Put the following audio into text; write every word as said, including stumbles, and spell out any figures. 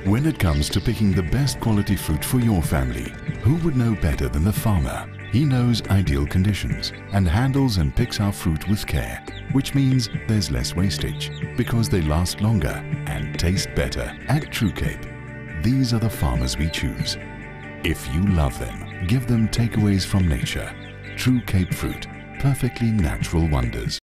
When it comes to picking the best quality fruit for your family, who would know better than the farmer? He knows ideal conditions and handles and picks our fruit with care, which means there's less wastage because they last longer and taste better. At True Cape, these are the farmers we choose. If you love them, give them takeaways from nature. True Cape fruit, perfectly natural wonders.